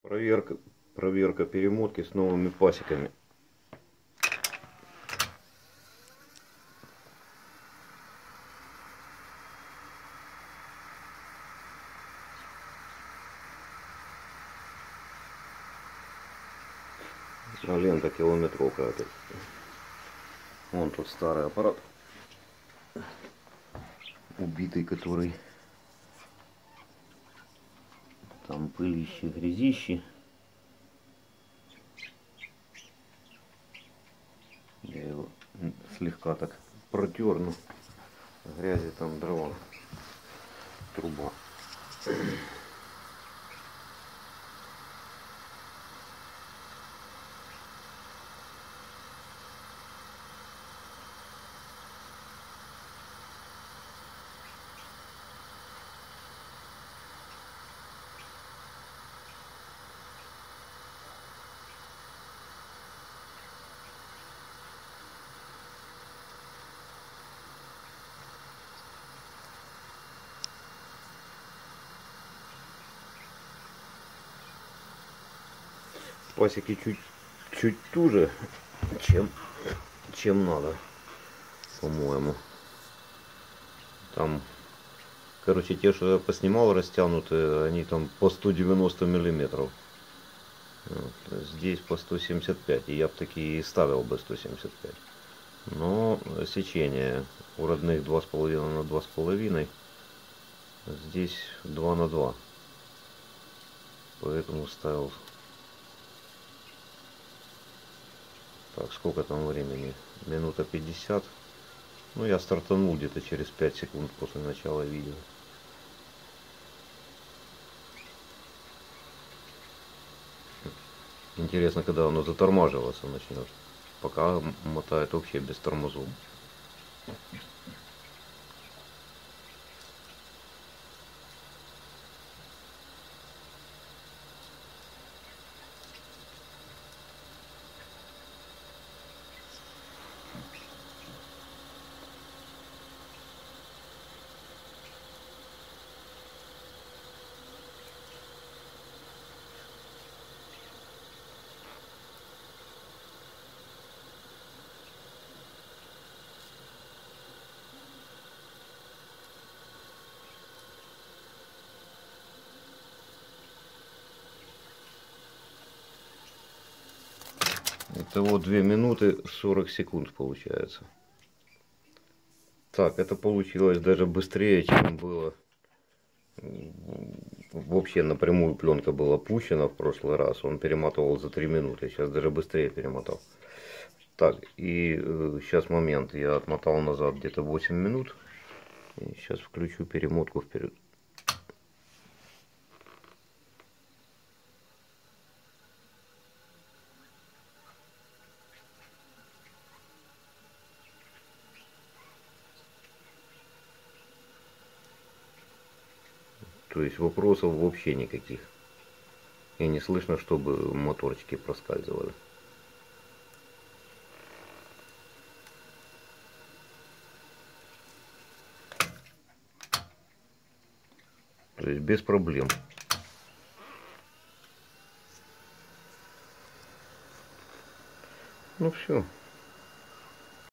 Проверка перемотки с новыми пасеками. А лента километровка опять. Вон тут старый аппарат, убитый, который там пылище, грязище. Я его слегка так протер, но грязи там дрова, труба. Пасеки чуть туже, чем надо, по-моему. Там, короче, те, что я поснимал, растянуты, они там по 190 миллиметров. Вот. Здесь по 175, и я бы такие и ставил бы 175. Но сечение у родных 2,5 на 2,5, здесь 2 на 2. Поэтому ставил. Так, сколько там времени? Минута 50. Ну, я стартанул где-то через 5 секунд после начала видео. Интересно, когда оно затормаживаться начнет. Пока мотает вообще без тормозов. Это вот 2 минуты 40 секунд получается. Так, это получилось даже быстрее, чем было. Вообще напрямую пленка была пущена в прошлый раз. Он перемотывал за 3 минуты. Сейчас даже быстрее перемотал. Так, и сейчас момент. Я отмотал назад где-то 8 минут. И сейчас включу перемотку вперед. То есть вопросов вообще никаких. И не слышно, чтобы моторчики проскальзывали. То есть без проблем. Ну все.